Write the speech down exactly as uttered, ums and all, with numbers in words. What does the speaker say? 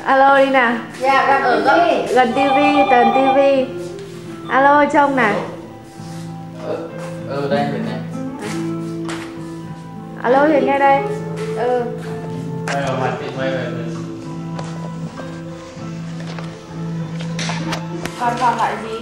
Alo đi nào. Dạ gần Ở tivi. Gần tivi, gần tivi. Alo trông này. Ừ, ừ đây bên này. Alo thì nghe đây. Ừ. Quay vào mặt thì quay về mình. Còn còn lại gì?